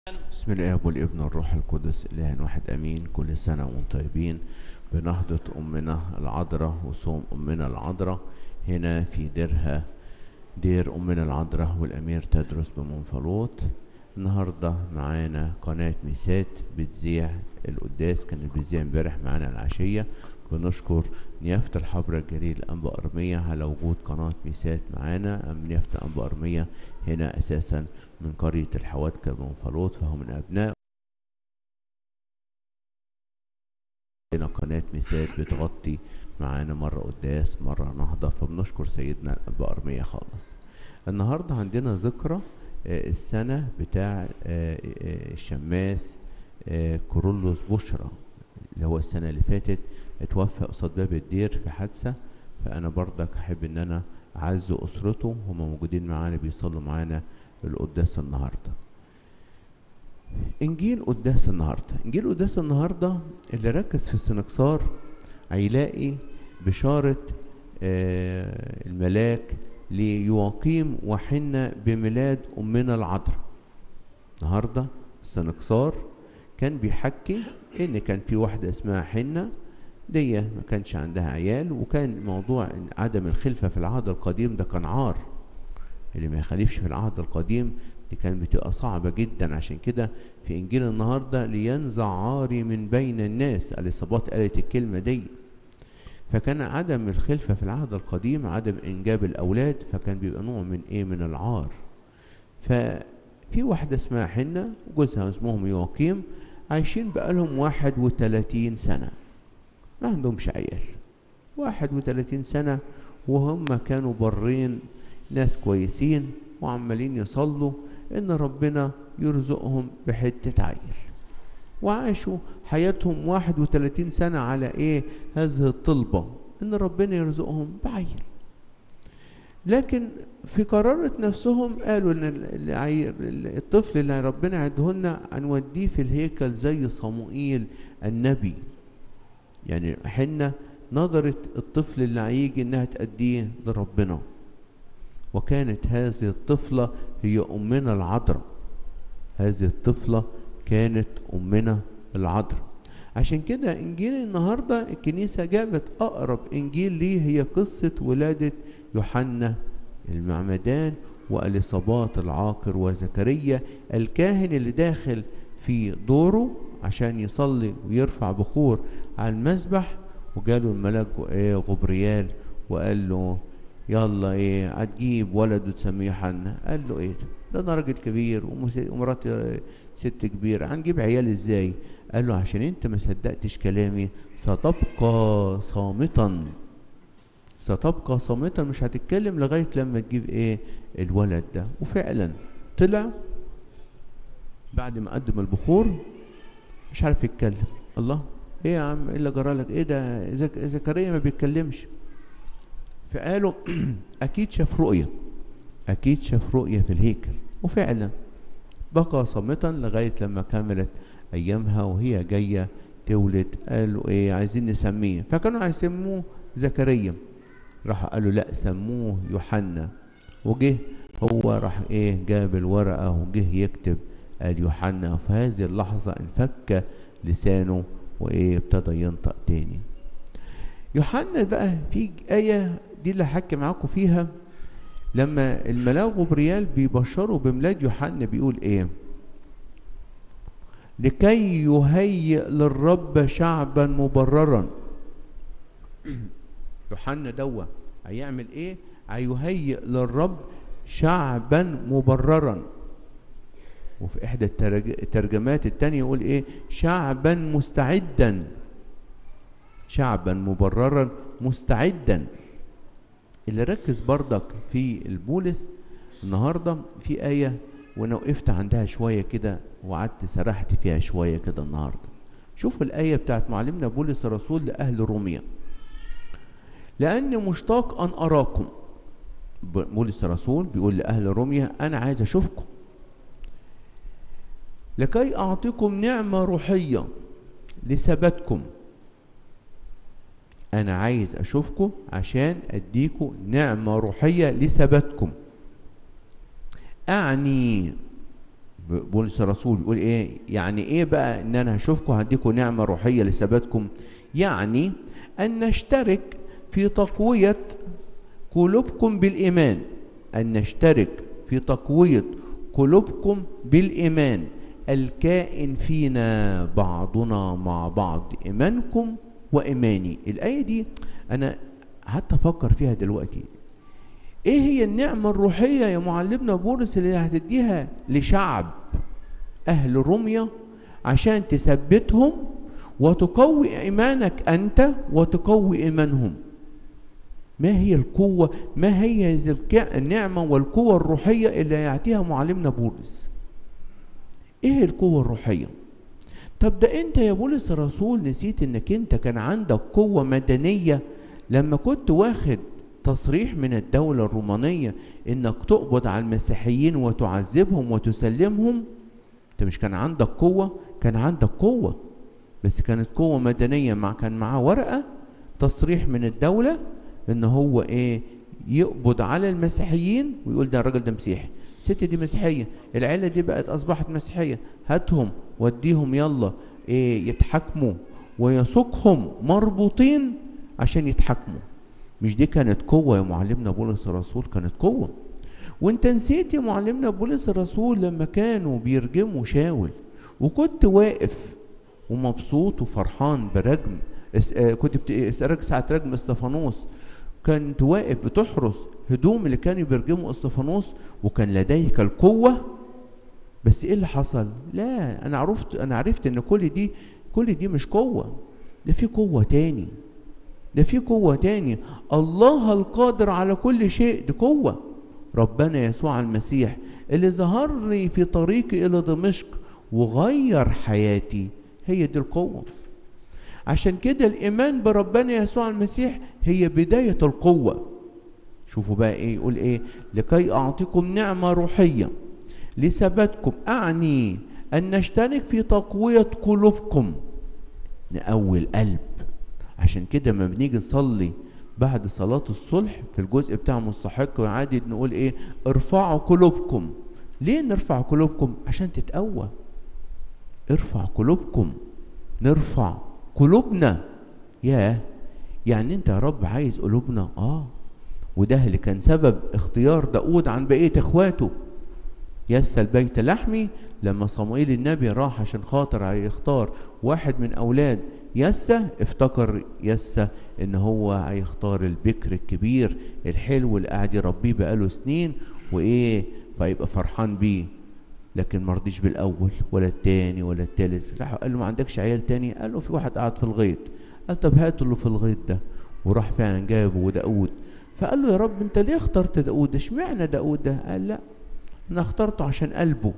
بسم الله والابن والروح القدس إله واحد امين. كل سنه وانتم طيبين بنهضه امنا العذراء وصوم امنا العذراء هنا في ديرها، دير امنا العذراء والامير تدرس بمنفلوط. النهارده معانا قناه ميسات بتذيع القداس، كانت بتذيع امبارح معانا العشيه. بنشكر نيافه الحبر الجليل انبا ارميه على وجود قناه ميسات معانا. نيافه انبا ارميه هنا اساسا من قريه الحوادكه بمنفلوط، فهو من ابناء هنا قناة ميسات بتغطي معانا مرة قداس مرة نهضة، فبنشكر سيدنا الأنبا أرمية خالص. النهاردة عندنا ذكرى السنة بتاع الشماس كورولوس بشرى، اللي هو السنة اللي فاتت اتوفى قصاد باب الدير في حادثة. فأنا برضك أحب إن أنا أعزو أسرته، هم موجودين معانا بيصلوا معانا القداس النهارده. انجيل قداس النهارده، انجيل قداس النهارده اللي ركز في السنكسار هيلاقي بشارة الملاك ليواقيم وحنا بميلاد أمنا العذراء. النهارده السنكسار كان بيحكي إن كان في واحدة اسمها حنة، دي ما كانش عندها عيال، وكان موضوع إن عدم الخلفة في العهد القديم ده كان عار. اللي ما يخالفش في العهد القديم دي كانت بتبقى صعبة جدا. عشان كده في انجيل النهارده لينزع عاري من بين الناس، اليصابات قالت الكلمة دي. فكان عدم الخلفة في العهد القديم عدم انجاب الاولاد، فكان بيبقى نوع من ايه، من العار. ففي واحدة اسمها حنة وجوزها اسمهم يواقيم، عايشين بقالهم 31 سنة ما عندهمش عيال. 31 سنة وهم كانوا برين، ناس كويسين وعمالين يصلوا ان ربنا يرزقهم بحتة عيل، وعاشوا حياتهم 31 سنة على ايه، هذه الطلبة ان ربنا يرزقهم بعيل. لكن في قرارة نفسهم قالوا ان الطفل اللي ربنا يديهولنا هنوديه في الهيكل زي صموئيل النبي. يعني حنة نظرت الطفل اللي هيجي انها تأديه لربنا، وكانت هذه الطفلة هي أمنا العذراء. هذه الطفلة كانت أمنا العذراء. عشان كده إنجيل النهاردة الكنيسة جابت أقرب إنجيل ليه هي قصة ولادة يوحنا المعمدان وإليصابات العاقر وزكريا الكاهن اللي داخل في دوره عشان يصلي ويرفع بخور على المذبح. وجاله الملاك غبريال وقال له يلا ايه هتجيب ولد وتسميه يوحنا. قال له ايه ده انا راجل كبير ومراتي ست كبيره، هنجيب عيال ازاي؟ قال له عشان انت ما صدقتش كلامي ستبقى صامتا، ستبقى صامتا، مش هتتكلم لغايه لما تجيب ايه الولد ده. وفعلا طلع بعد ما قدم البخور مش عارف يتكلم. الله، ايه يا عم، ايه اللي جرالك؟ ايه ده زكريا ما بيتكلمش؟ فقالوا اكيد شاف رؤية، اكيد شاف رؤية في الهيكل. وفعلا بقى صامتا لغاية لما كملت ايامها وهي جاية تولد. قالوا ايه عايزين نسميه، فكانوا هيسموه زكريا، راح قالوا لا سموه يوحنا. وجه هو راح ايه جاب الورقة وجه يكتب قال يوحنا. في هذه اللحظة انفك لسانه وايه ابتدى ينطق تاني. يوحنا بقى في آية دي اللي هحكي معاكم فيها، لما الملاك غبريال بيبشروا بميلاد يوحنا بيقول ايه؟ لكي يهيئ للرب شعبا مبررا. يوحنا دوا هيعمل ايه؟ هيهيئ للرب شعبا مبررا. وفي احدى الترجمات التانية يقول ايه؟ شعبا مستعدا، شعبا مبررا مستعدا. اللي ركز بردك في البولس النهاردة في آية وانا وقفت عندها شوية كده وقعدت سرحت فيها شوية كده النهاردة. شوف الآية بتاعت معلمنا بولس الرسول لأهل روميا، لأني مشتاق أن أراكم. بولس الرسول بيقول لأهل روميا أنا عايز أشوفكم لكي أعطيكم نعمة روحية لثباتكم. أنا عايز أشوفكم عشان أديكم نعمة روحية لثباتكم. أعني بولس الرسول بيقول ايه؟ يعني ايه بقى ان انا هشوفكم هديكم نعمة روحية لثباتكم؟ يعني ان نشترك في تقوية قلوبكم بالإيمان، أن نشترك في تقوية قلوبكم بالإيمان الكائن فينا بعضنا مع بعض، إيمانكم وإيماني. الآية دي أنا حتى أفكر فيها دلوقتي، إيه هي النعمة الروحية يا معلمنا بولس اللي هتديها لشعب أهل روميا عشان تثبتهم وتقوي إيمانك أنت وتقوي إيمانهم؟ ما هي القوة؟ ما هي النعمة والقوة الروحية اللي يعطيها معلمنا بولس؟ ايه القوة الروحية؟ طب ده انت يا بولس الرسول نسيت انك انت كان عندك قوة مدنية لما كنت واخد تصريح من الدولة الرومانية انك تقبض على المسيحيين وتعذبهم وتسلمهم. انت مش كان عندك قوة؟ كان عندك قوة، بس كانت قوة مدنية، كان معاه ورقة تصريح من الدولة ان هو ايه؟ يقبض على المسيحيين ويقول ده الراجل ده مسيحي، الست دي مسيحيه، العيله دي بقت اصبحت مسيحيه، هاتهم وديهم يلا ايه يتحاكموا ويسوقهم مربوطين عشان يتحاكموا. مش دي كانت قوه يا معلمنا بولس الرسول؟ كانت قوه. وانت نسيت يا معلمنا بولس الرسول لما كانوا بيرجموا شاول وكنت واقف ومبسوط وفرحان برجم كنت بتسألك ساعة رجم استفانوس، كنت واقف بتحرس هدوم اللي كانوا بيرجموا استفانوس وكان لديك القوة. بس ايه اللي حصل؟ لا، انا عرفت ان كل دي مش قوة، ده في قوة تاني، ده في قوة تاني. الله القادر على كل شيء، دي قوة ربنا يسوع المسيح اللي ظهر لي في طريقي الى دمشق وغير حياتي، هي دي القوة. عشان كده الإيمان بربنا يسوع المسيح هي بداية القوة. شوفوا بقى إيه يقول إيه؟ لكي أعطيكم نعمة روحية لثباتكم، أعني أن نشترك في تقوية قلوبكم. نقوي القلب. عشان كده ما بنيجي نصلي بعد صلاة الصلح في الجزء بتاع مستحق وعادي نقول إيه؟ ارفعوا قلوبكم. ليه نرفع قلوبكم؟ عشان تتقوى. ارفع قلوبكم، نرفع قلوبنا. يعني انت يا رب عايز قلوبنا؟ وده اللي كان سبب اختيار داود عن بقية اخواته. يسى البيت لحمي، لما صموئيل النبي راح عشان خاطر هيختار واحد من اولاد يسى، افتكر يسى ان هو هيختار البكر الكبير الحلو اللي قاعد يربيه بقاله سنين فيبقى فرحان بيه. لكن مرضيش بالاول ولا التاني ولا التالت. راح قال له ما عندكش عيال تاني؟ قال له في واحد قاعد في الغيط. قال طب هاتوا اللي في الغيط ده، وراح فعلا جابه داود. فقال له يا رب انت ليه اخترت داود؟ اشمعنى داود ده؟ قال لا انا اخترته عشان قلبه.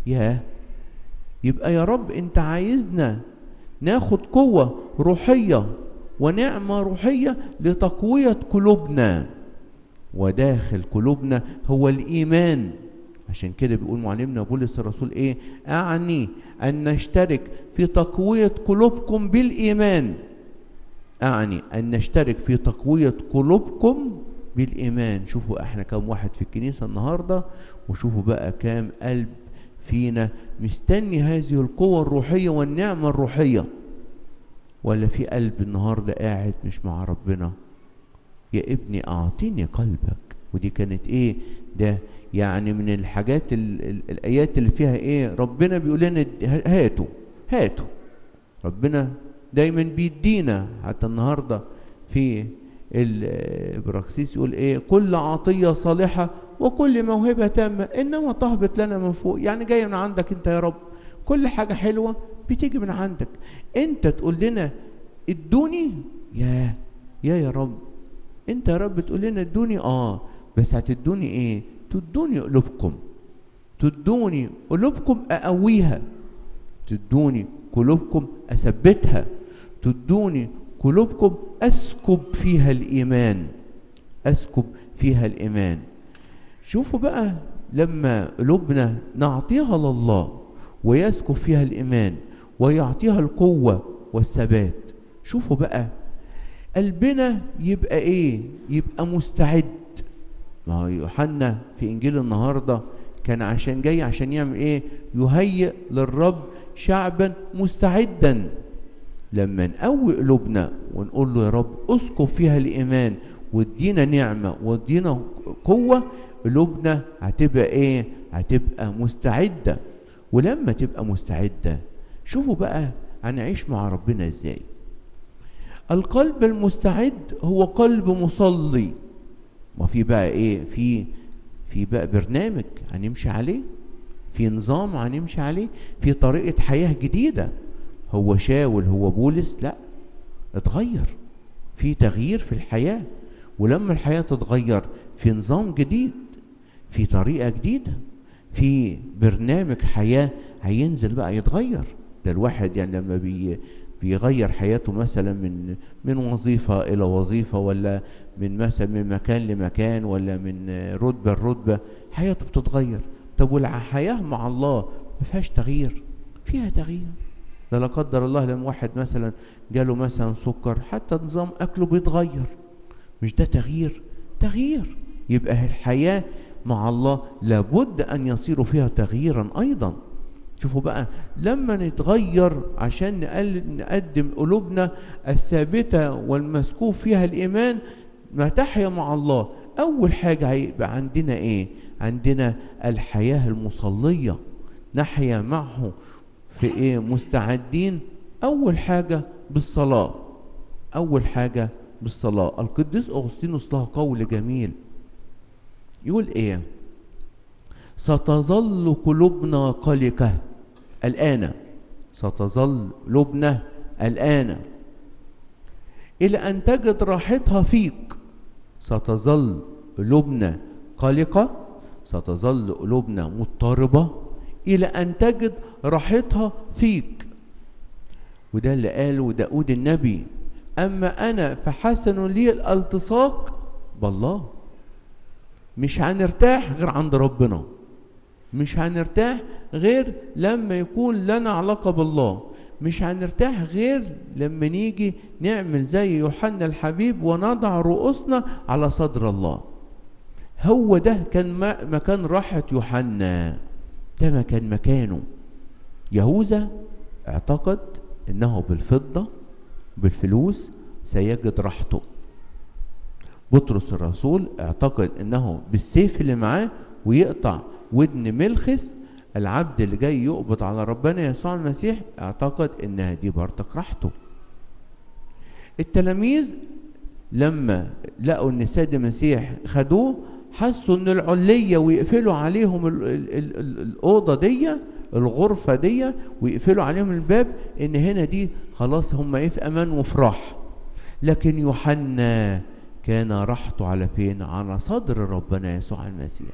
يبقى يا رب انت عايزنا ناخد قوة روحية ونعمة روحية لتقوية قلوبنا، وداخل قلوبنا هو الإيمان. عشان كده بيقول معلمنا بولس الرسول ايه؟ أعني أن نشترك في تقوية قلوبكم بالإيمان. أعني أن نشترك في تقوية قلوبكم بالإيمان. شوفوا احنا كم واحد في الكنيسة النهاردة، وشوفوا بقى كام قلب فينا مستني هذه القوة الروحية والنعمة الروحية، ولا في قلب النهاردة قاعد مش مع ربنا؟ يا ابني أعطيني قلبك. ودي كانت ايه ده؟ يعني من الحاجات الآيات اللي فيها ايه؟ ربنا بيقول لنا هاتوا. ربنا دايما بيدينا. حتى النهاردة في البراكسيس يقول ايه؟ كل عطية صالحة وكل موهبة تامة انما تهبط لنا من فوق. يعني جاية من عندك انت يا رب، كل حاجة حلوة بتيجي من عندك انت. تقول لنا ادوني، يا رب انت يا رب تقول لنا ادوني. بس هتدوني ايه؟ تدوني قلوبكم. تدوني قلوبكم اقويها، تدوني قلوبكم اثبتها، تدوني قلوبكم اسكب فيها الايمان، اسكب فيها الايمان. شوفوا بقى لما قلوبنا نعطيها لله ويسكب فيها الايمان ويعطيها القوة والثبات، شوفوا بقى قلبنا يبقى ايه؟ يبقى مستعد. ما هو يوحنا في انجيل النهارده كان عشان جاي عشان يعمل ايه؟ يهيئ للرب شعبا مستعدا. لما نقوي قلوبنا ونقول له يا رب اسكب فيها الايمان وادينا نعمه وادينا قوه، قلوبنا هتبقى ايه؟ هتبقى مستعده. ولما تبقى مستعده، شوفوا بقى هنعيش مع ربنا ازاي. القلب المستعد هو قلب مصلي. ما في بقى ايه؟ في بقى برنامج هنمشي عليه، في نظام هنمشي عليه، في طريقة حياة جديدة. هو شاول هو بولس؟ لا، اتغير، في تغيير في الحياة. ولما الحياة تتغير في نظام جديد، في طريقة جديدة، في برنامج حياة هينزل بقى يتغير. ده الواحد يعني لما بيغير حياته مثلا من وظيفة إلى وظيفة، ولا من مكان لمكان، ولا من رتبة لرتبة، حياته بتتغير. طب والحياة مع الله ما فيهاش تغيير؟ فيها تغيير. ده لا قدر الله لما واحد مثلا جاله مثلا سكر، حتى نظام أكله بيتغير. مش ده تغيير؟ تغيير. يبقى الحياة مع الله لابد أن يصير فيها تغييرا أيضا. شوفوا بقى لما نتغير عشان نقدم قلوبنا الثابتة والمسكوب فيها الإيمان ما تحيا مع الله، أول حاجة هيبقى عندنا إيه؟ عندنا الحياة المصلية، نحيا معه في إيه؟ مستعدين. أول حاجة بالصلاة، أول حاجة بالصلاة. القديس أغسطينوس له قول جميل يقول إيه؟ ستظل قلوبنا قلقة الآن، ستظل قلوبنا الآن إلى أن تجد راحتها فيك. ستظل قلوبنا قلقة، ستظل قلوبنا مضطربة إلى أن تجد راحتها فيك. وده اللي قاله داود النبي: أما أنا فحسن لي الالتصاق بالله. مش هنرتاح غير عند ربنا، مش هنرتاح غير لما يكون لنا علاقة بالله، مش هنرتاح غير لما نيجي نعمل زي يوحنا الحبيب ونضع رؤوسنا على صدر الله. هو ده كان مكان راحة يوحنا، ده كان مكانه. يهوذا اعتقد انه بالفضة بالفلوس سيجد راحته. بطرس الرسول اعتقد انه بالسيف اللي معاه ويقطع ودن ملخس العبد اللي جاي يقبض على ربنا يسوع المسيح، اعتقد انها دي برضك راحته. التلاميذ لما لقوا ان السيد المسيح خدوه، حسوا ان العلية ويقفلوا عليهم الأوضة دي، الغرفة دي، ويقفلوا عليهم الباب، ان هنا دي خلاص هم ايه؟ في امان وفراح. لكن يوحنا كان راحته على فين؟ على صدر ربنا يسوع المسيح.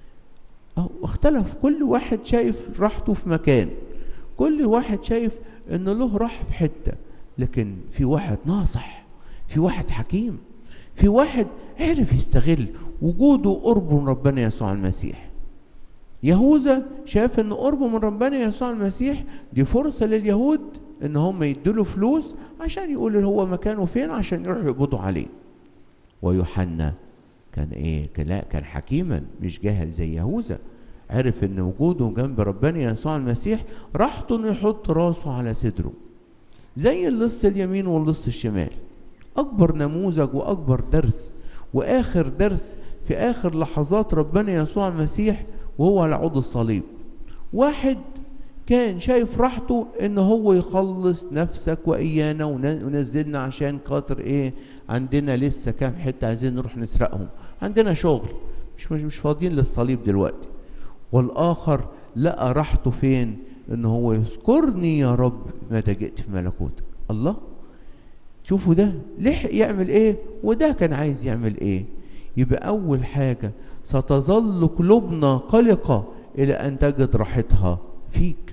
اختلف، كل واحد شايف راحته في مكان، كل واحد شايف ان له راحة في حتة. لكن في واحد ناصح، في واحد حكيم، في واحد عرف يستغل وجوده قربه من ربنا يسوع المسيح. يهوذا شاف ان قربه من ربنا يسوع المسيح دي فرصة لليهود ان هم يدوا فلوس عشان يقولوا هو مكانه فين، عشان يروحوا يقبضوا عليه. ويوحنا كان ايه؟ كان حكيما، مش جاهل زي يهوذا. عرف ان وجوده جنب ربنا يسوع المسيح راحته انه يحط راسه على صدره، زي اللص اليمين واللص الشمال. اكبر نموذج واكبر درس واخر درس في اخر لحظات ربنا يسوع المسيح وهو على عود الصليب. واحد كان شايف راحته ان هو يخلص نفسك وايانا ونزلنا عشان خاطر ايه؟ عندنا لسه كام حته عايزين نروح نسرقهم، عندنا شغل، مش فاضيين للصليب دلوقتي. والاخر لقى راحته فين؟ ان هو يذكرني يا رب متى جئت في ملكوتك. الله، شوفوا ده لحق يعمل ايه وده كان عايز يعمل ايه. يبقى اول حاجه ستظل قلوبنا قلقه الى ان تجد راحتها فيك.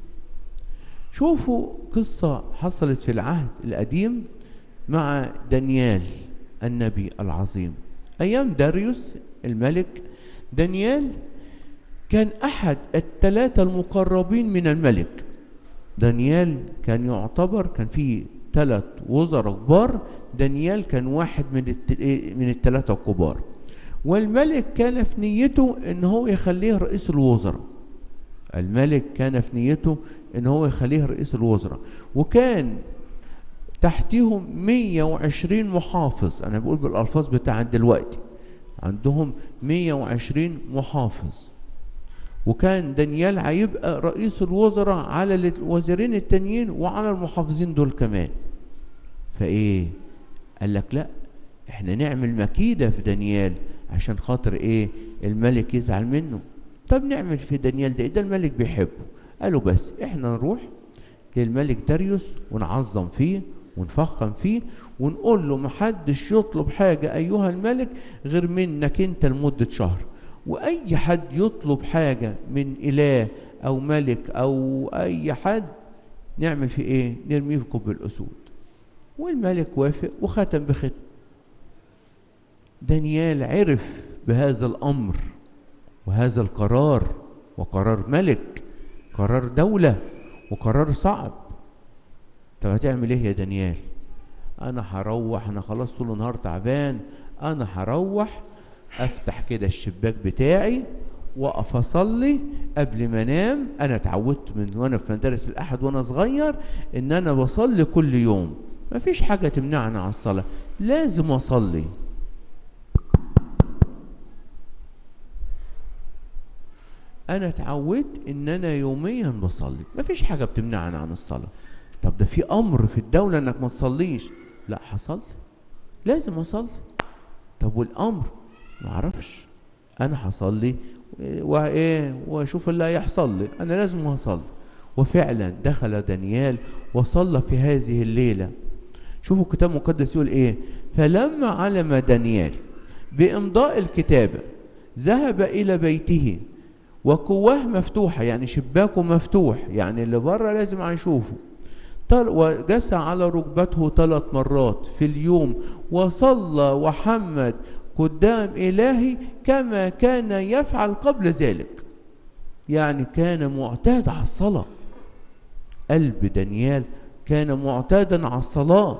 شوفوا قصه حصلت في العهد القديم مع دانيال النبي العظيم ايام داريوس الملك. دانيال كان احد الثلاثه المقربين من الملك. دانيال كان يعتبر، كان فيه 3 وزراء كبار، دانيال كان واحد من الثلاثه الكبار. والملك كان في نيته ان هو يخليه رئيس الوزراء، الملك كان في نيته ان هو يخليه رئيس الوزراء، وكان تحتيهم 120 محافظ. انا بقول بالالفاظ بتاع دلوقتي، عندهم 120 محافظ. وكان دانيال هيبقى رئيس الوزراء على الوزيرين التانيين وعلى المحافظين دول كمان. فايه قال لك لا، احنا نعمل مكيدة في دانيال عشان خاطر ايه الملك يزعل منه. طب نعمل في دانيال ده الملك بيحبه. قالوا بس احنا نروح للملك داريوس ونعظم فيه ونفخم فيه ونقول له محدش يطلب حاجة ايها الملك غير منك انت لمدة شهر، واي حد يطلب حاجة من اله او ملك او اي حد نعمل فيه ايه؟ نرميه في كوب الاسود. والملك وافق وختم بختم. دانيال عرف بهذا الامر وهذا القرار، وقرار ملك، قرار دولة، وقرار صعب. طب هتعمل ايه يا دانيال؟ انا هروح، انا خلاص طول النهار تعبان، انا هروح افتح كده الشباك بتاعي واقف اصلي قبل ما انام. انا اتعودت من وانا في مدارس الاحد وانا صغير ان انا بصلي كل يوم، مفيش حاجة تمنعني عن الصلاة، لازم اصلي. انا اتعودت ان انا يوميا بصلي، مفيش حاجة بتمنعني عن الصلاة. طب ده في امر في الدولة انك ما تصليش؟ لا، هصلي، لازم اصلي. طب والامر؟ ما اعرفش، انا هصلي وايه واشوف اللي هيحصل لي، انا لازم هصلي. وفعلا دخل دانيال وصلى في هذه الليلة. شوفوا الكتاب المقدس يقول ايه: فلما علم دانيال بامضاء الكتابة ذهب الى بيته وكواه مفتوحة، يعني شباكه مفتوح، يعني اللي بره لازم هيشوفه. وجسى على ركبته 3 مرات في اليوم وصلى وحمد قدام إلهي كما كان يفعل قبل ذلك. يعني كان معتاد على الصلاة، قلب دانيال كان معتادا على الصلاة.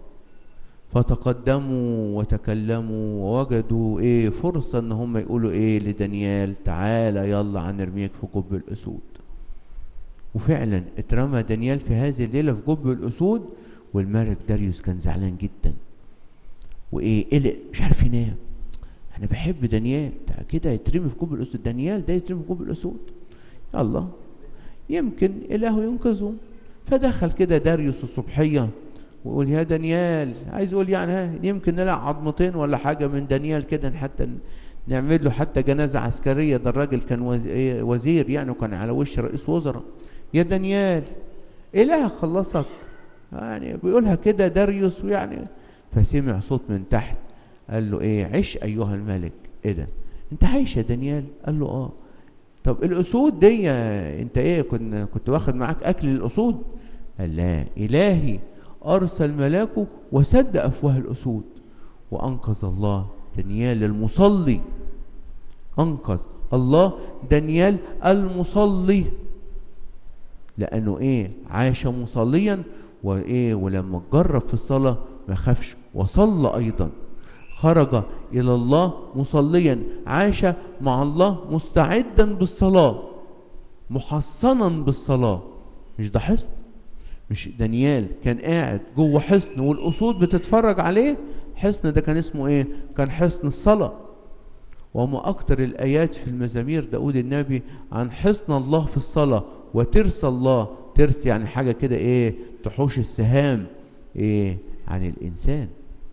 فتقدموا وتكلموا ووجدوا ايه فرصة ان هم يقولوا ايه لدانيال: تعالى يلا هنرميك في جب الاسود. وفعلا اترمى دانيال في هذه الليلة في جب الاسود. والملك داريوس كان زعلان جدا وايه قلق، مش عارف ينام. انا بحب دانيال ده كده يترمي في جب الاسود، دانيال ده يترمي في جب الاسود، يلا يمكن اله ينقذه. فدخل كده داريوس الصبحية ويقول: يا دانيال، عايز يقول يعني يمكن نلعب عظمتين ولا حاجة من دانيال كده، حتى نعمل له حتى جنازة عسكرية. ده الراجل كان وزير يعني، وكان على وش رئيس وزراء. يا دانيال إله خلصك، يعني بيقولها كده داريوس ويعني. فسمع صوت من تحت قال له: ايه، عش ايها الملك. ايه ده، انت عايش يا دانيال؟ قال له: اه. طب الاسود دي انت ايه كنت واخد معاك اكل الاسود؟ قال: لا، الهي ارسل ملاكه وسد افواه الاسود. وانقذ الله دانيال المصلي، انقذ الله دانيال المصلي، لانه ايه عاش مصليا وايه، ولما تجرب في الصلاة ما خافش وصلى ايضا. خرج الى الله مصليا، عاش مع الله مستعدا بالصلاة، محصنا بالصلاة. مش ده حصن؟ مش دانيال كان قاعد جوه حصن والاسود بتتفرج عليه؟ حصن ده كان اسمه ايه؟ كان حصن الصلاة. وما اكتر الايات في المزامير داود النبي عن حصن الله في الصلاة وترس الله. ترس يعني حاجة كده ايه تحوش السهام ايه عن الانسان.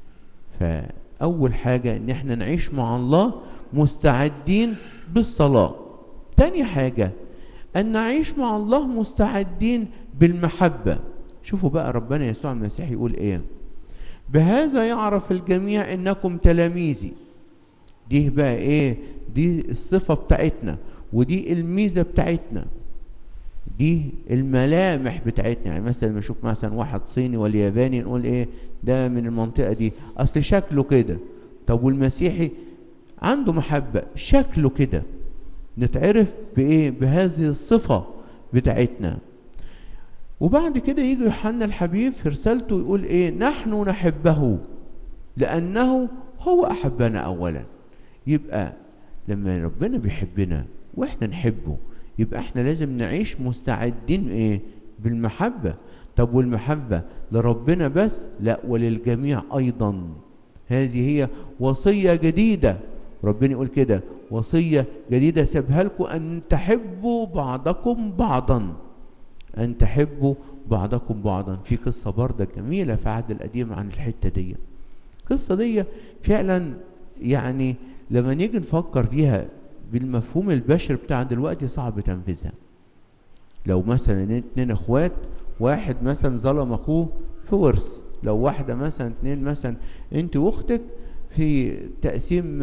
فاول حاجة ان احنا نعيش مع الله مستعدين بالصلاة. تاني حاجة ان نعيش مع الله مستعدين بالمحبة. شوفوا بقى ربنا يسوع المسيح يقول ايه: بهذا يعرف الجميع انكم تلاميذي. دي بقى ايه؟ دي الصفة بتاعتنا، ودي الميزة بتاعتنا، دي الملامح بتاعتنا. يعني مثلا لما نشوف مثلا واحد صيني ولا ياباني نقول ايه ده من المنطقة دي، اصل شكله كده. طب والمسيحي عنده محبة، شكله كده. نتعرف بايه؟ بهذه الصفة بتاعتنا. وبعد كده يجي يوحنا الحبيب في رسالته يقول ايه: نحن نحبه لانه هو احبنا اولا. يبقى لما ربنا بيحبنا واحنا نحبه، يبقى احنا لازم نعيش مستعدين ايه؟ بالمحبة. طب والمحبة لربنا بس؟ لا، وللجميع ايضا. هذه هي وصية جديدة، ربنا يقول كده وصية جديدة سيبها لكم، ان تحبوا بعضكم بعضا، ان تحبوا بعضكم بعضا. في قصة برضه جميلة في العهد القديم عن الحتة دي. القصة دي فعلا يعني لما نيجي نفكر فيها بالمفهوم البشري بتاع دلوقتي صعب تنفيذها. لو مثلا اتنين اخوات، واحد مثلا ظلم اخوه في ورث، لو واحدة مثلا اتنين مثلا انت واختك في تقسيم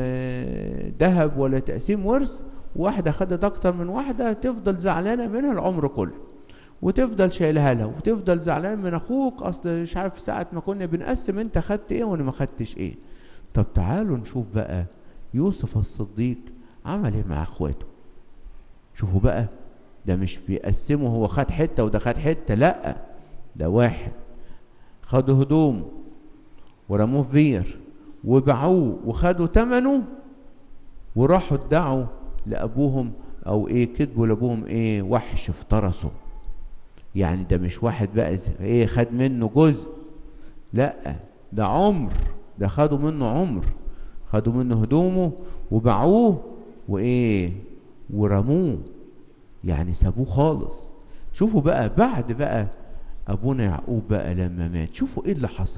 ذهب ولا تقسيم ورث، واحدة خدت اكتر من واحدة، تفضل زعلانة منها العمر كله، وتفضل شايلها لها، وتفضل زعلان من اخوك اصل مش عارف ساعة ما كنا بنقسم انت خدت ايه وانا ما خدتش ايه. طب تعالوا نشوف بقى يوسف الصديق عمل ايه مع اخواته. شوفوا بقى، ده مش بيقسمه هو خد حتة وده خد حتة، لا، ده واحد خدوا هدوم ورموه في بير وباعوه وخدوا ثمنه، وراحوا ادعوا لابوهم او ايه، كذبوا لابوهم ايه، وحش افترسوا. يعني ده مش واحد بقى ايه خد منه جزء، لا، ده عمر، ده خدوا منه عمر، خدوا منه هدومه وباعوه وايه ورموه، يعني سابوه خالص. شوفوا بقى بعد بقى ابونا يعقوب بقى لما مات، شوفوا ايه اللي حصل.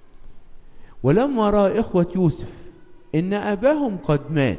ولما راى اخوة يوسف ان اباهم قد مات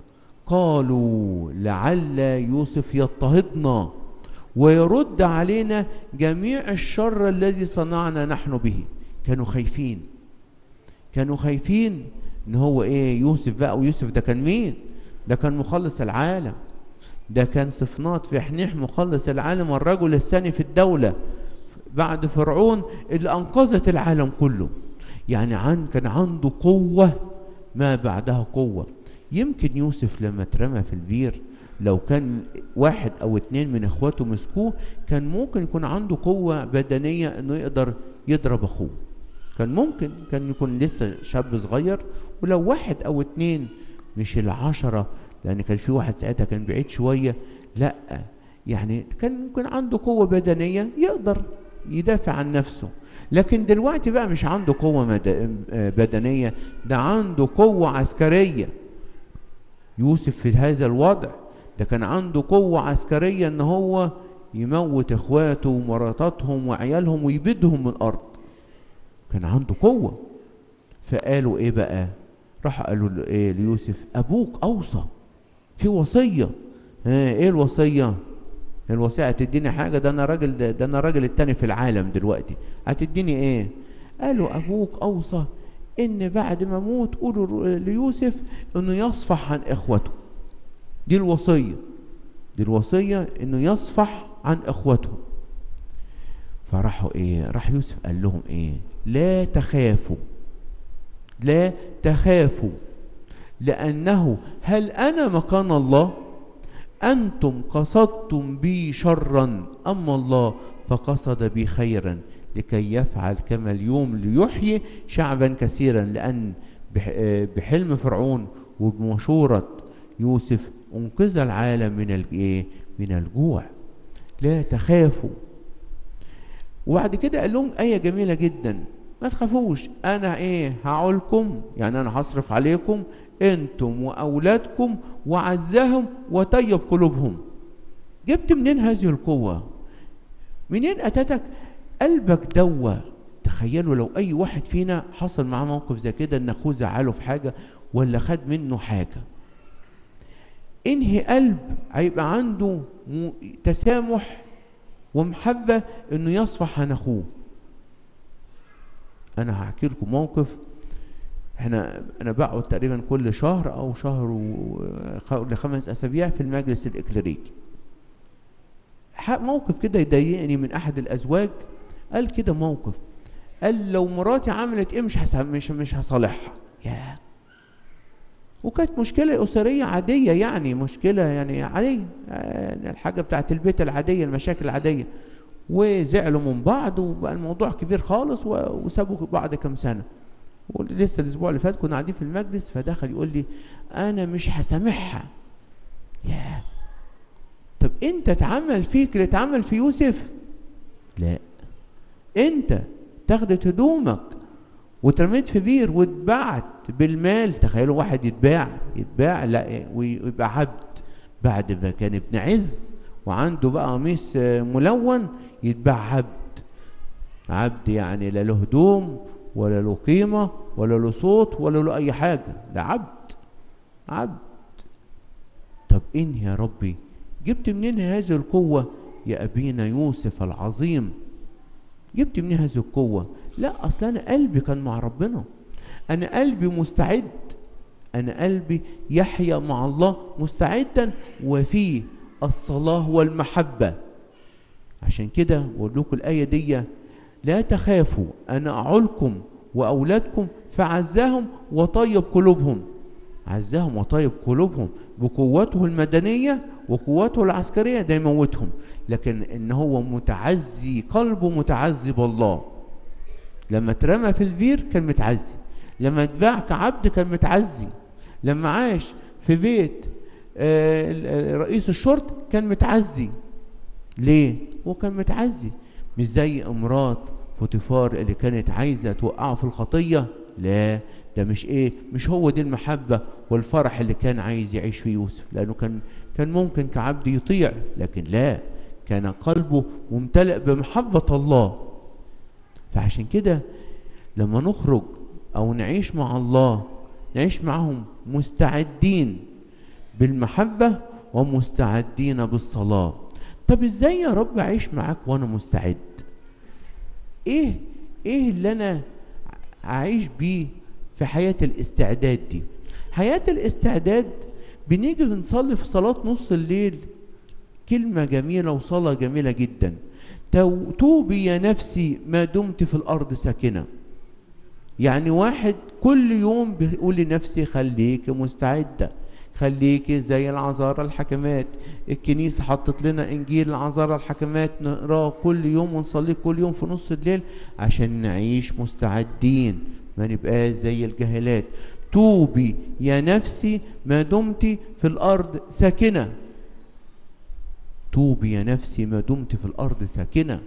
قالوا لعل يوسف يضطهدنا ويرد علينا جميع الشر الذي صنعنا نحن به. كانوا خايفين، كانوا خايفين ان هو ايه يوسف بقى. ويوسف ده كان مين؟ ده كان مخلص العالم، ده كان صفنات في حنيح مخلص العالم، الرجل الثاني في الدولة بعد فرعون اللي انقذت العالم كله. يعني كان عنده قوة ما بعدها قوة. يمكن يوسف لما اترمى في البير لو كان واحد او اتنين من اخواته مسكوه كان ممكن يكون عنده قوة بدنية انه يقدر يضرب اخوه، كان ممكن، كان يكون لسه شاب صغير. ولو واحد او اتنين مش العشرة، لان كان في واحد ساعتها كان بعيد شوية، لا، يعني كان يكون عنده قوة بدنية يقدر يدافع عن نفسه. لكن دلوقتي بقى مش عنده قوة بدنية، ده عنده قوة عسكرية. يوسف في هذا الوضع ده كان عنده قوة عسكرية ان هو يموت اخواته ومراتاتهم وعيالهم ويبيدهم من الارض، كان عنده قوة. فقالوا ايه بقى؟ راح قالوا ايه ليوسف؟ ابوك اوصى في وصية. ايه الوصية؟ الوصية هتديني حاجة؟ ده انا راجل، ده انا راجل التاني في العالم دلوقتي، هتديني ايه؟ قالوا ابوك اوصى ان بعد ما اموت قولوا ليوسف انه يصفح عن اخوته. دي الوصية، دي الوصية انه يصفح عن اخوته. فراحوا ايه؟ راح يوسف قال لهم ايه؟ لا تخافوا، لا تخافوا، لانه هل انا مكان الله؟ انتم قصدتم بي شرا، اما الله فقصد بي خيرا لكي يفعل كما اليوم ليحيي شعبا كثيرا. لان بحلم فرعون وبمشورة يوسف انقذ العالم من الجوع. لا تخافوا. وبعد كده قال لهم آية جميلة جدا، ما تخافوش، انا هعولكم، يعني انا هصرف عليكم انتم واولادكم وعزهم وطيب قلوبهم. جبت منين هذه القوة؟ منين اتتك؟ قلبك دوا. تخيلوا لو اي واحد فينا حصل معاه موقف زي كده ان اخوه زعله في حاجة ولا خد منه حاجة، انهي قلب هيبقى عنده تسامح ومحبة انه يصفح عن اخوه. انا هحكي لكم موقف. انا بقعد تقريبا كل شهر او شهر ل5 اسابيع في المجلس الاكليريكي. موقف كده يضايقني من احد الازواج، قال كده موقف، قال لو مراتي عملت ايه مش هصالحها. ياه. وكانت مشكلة أسرية عادية، يعني مشكلة يعني عادية، يعني الحاجة بتاعت البيت العادية، المشاكل العادية، وزعلوا من بعض وبقى الموضوع كبير خالص وسابوا بعض كم سنة. ولسه الأسبوع اللي فات كنا قاعدين في المجلس، فدخل يقول لي أنا مش هسامحها. ياه. طب انت اتعمل فيك اللي اتعمل في يوسف؟ لا. انت تاخدت هدومك وترميت في بير واتبعت بالمال. تخيلوا واحد يتباع لا ويبقى عبد بعد ما كان ابن عز وعنده بقى قميص ملون، يتباع عبد يعني لا له هدوم ولا له قيمة ولا له صوت ولا له أي حاجة، ده عبد. طب إن يا ربي جبت منين هذه القوة يا أبينا يوسف العظيم؟ جبت منين هذه القوة؟ لا، أصل أنا قلبي كان مع ربنا، أنا قلبي مستعد، أنا قلبي يحيا مع الله مستعدا وفيه الصلاة والمحبة. عشان كده بقول لكم الآية دي: لا تخافوا أنا أعولكم وأولادكم فعزاهم وطيب قلوبهم. عزاهم وطيب قلوبهم بقوته المدنية وقوته العسكرية ده يموتهم، لكن إن هو متعزي قلبه متعزي بالله. لما اترمى في البير كان متعزي، لما اتباع كعبد كان متعزي، لما عاش في بيت رئيس الشرطة كان متعزي. ليه؟ هو كان متعزي، مش زي امرات فوتيفار اللي كانت عايزة توقعه في الخطية. لا، ده مش هو دي المحبة والفرح اللي كان عايز يعيش فيه يوسف، لأنه كان ممكن كعبد يطيع، لكن لا، كان قلبه ممتلئ بمحبة الله. فعشان كده لما نخرج أو نعيش مع الله نعيش معهم مستعدين بالمحبة ومستعدين بالصلاة. طب ازاي يا رب اعيش معاك وانا مستعد؟ ايه اللي انا اعيش بيه في حياة الاستعداد دي؟ حياة الاستعداد بنيجي بنصلي في صلاة نص الليل كلمة جميلة وصلاة جميلة جدا: توبي يا نفسي ما دمت في الارض ساكنة. يعني واحد كل يوم بيقول لنفسي خليك مستعدة، خليكي زي العذارى الحكمات. الكنيسة حطت لنا انجيل العذارى الحكمات نقراه كل يوم ونصليه كل يوم في نص الليل عشان نعيش مستعدين، ما نبقاش زي الجاهلات. توبي يا نفسي ما دمت في الارض ساكنة. توبي يا نفسي ما دمت في الارض ساكنة.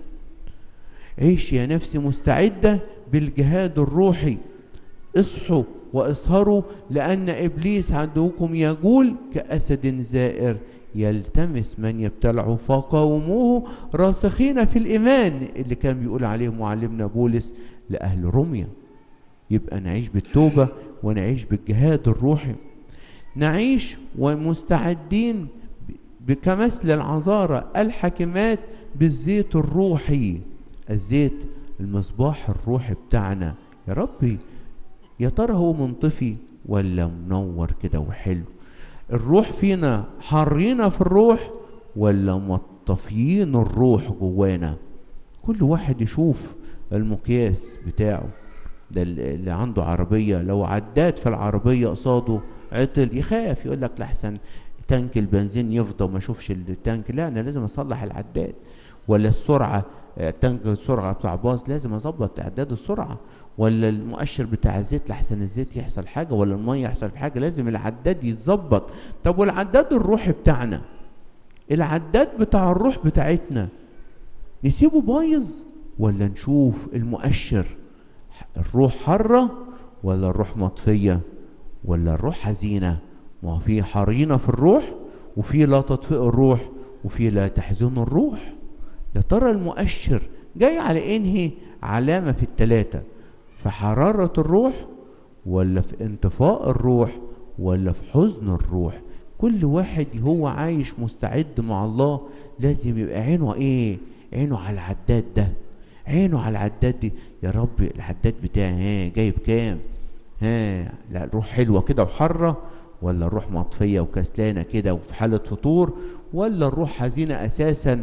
عيش يا نفسي مستعدة بالجهاد الروحي. اصحوا واسهروا لأن إبليس عدوكم يجول كأسد زائر يلتمس من يبتلعه فقاوموه راسخين في الإيمان، اللي كان بيقول عليه معلمنا بولس لأهل روميا. يبقى نعيش بالتوبة ونعيش بالجهاد الروحي، نعيش ومستعدين كمثل العذارى الحكمات بالزيت الروحي. الزيت المصباح الروحي بتاعنا يا ربي، يا ترى هو منطفي ولا منور كده وحلو؟ الروح فينا حارينا في الروح ولا مطفيين الروح جوانا؟ كل واحد يشوف المقياس بتاعه. ده اللي عنده عربية لو عداد في العربية قصاده عطل يخاف، يقول لك لحسن تانك البنزين يفضى وما اشوفش التانك. لا، انا لازم اصلح العداد. ولا السرعة، تانك السرعة بتاع باص لازم اظبط اعداد السرعة. ولا المؤشر بتاع الزيت لحسن الزيت يحصل حاجة ولا المية يحصل في حاجة، لازم العداد يتظبط. طب والعداد الروحي بتاعنا، العداد بتاع الروح بتاعتنا نسيبه بايظ ولا نشوف المؤشر؟ الروح حرة ولا الروح مطفية ولا الروح حزينة؟ ما هو في حرينة في الروح وفي لا تطفئ الروح وفي لا تحزن الروح. يا ترى المؤشر جاي على انهي علامة في الثلاثة؟ في حرارة الروح ولا في انطفاء الروح ولا في حزن الروح؟ كل واحد هو عايش مستعد مع الله لازم يبقى عينه عينه على العداد ده، عينه على العداد دي. يا رب العداد بتاعي جايب كام؟ لا، الروح حلوة كده وحرة ولا الروح مطفية وكسلانة كده وفي حالة فطور، ولا الروح حزينة اساسا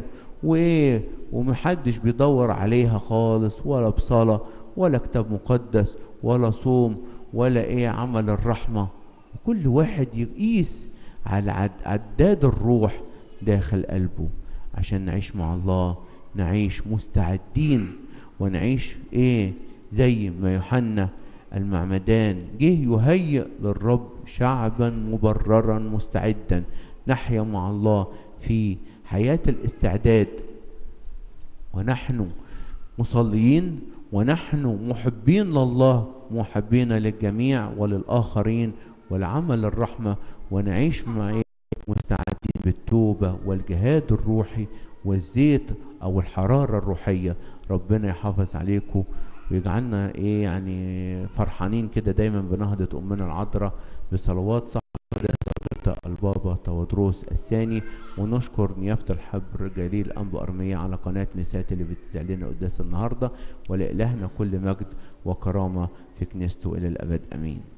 ومحدش بيدور عليها خالص، ولا بصلاة ولا كتاب مقدس ولا صوم ولا عمل الرحمة. كل واحد يقيس على عداد الروح داخل قلبه عشان نعيش مع الله، نعيش مستعدين ونعيش زي ما يوحنا المعمدان جه يهيئ للرب شعبا مبررا مستعدا. نحيا مع الله في حياة الاستعداد، ونحن مصليين ونحن محبين لله محبين للجميع وللآخرين ولعمل الرحمة، ونعيش مع مستعدين بالتوبة والجهاد الروحي والزيت أو الحرارة الروحية. ربنا يحافظ عليكم ويجعلنا يعني فرحانين كده دايما بنهضة أمنا العذراء بصلوات صح البابا تودروس الثاني. ونشكر نيافة الحبر جليل أنبا أرمية على قناة نسات اللي بتذيع لنا قداس النهارده. ولإلهنا كل مجد وكرامة في كنيسته إلى الأبد، آمين.